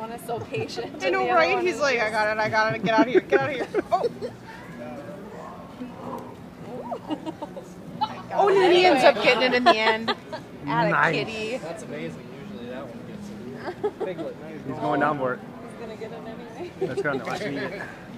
one is so patient. I know, right? He's like, I got it, get out of here, get out of here. Oh! Oh, and then he ends up getting it in the end. Atta kitty. That's amazing. Usually that one gets it. Piglet. He's going down for it. He's gonna get it anyway. That's gonna.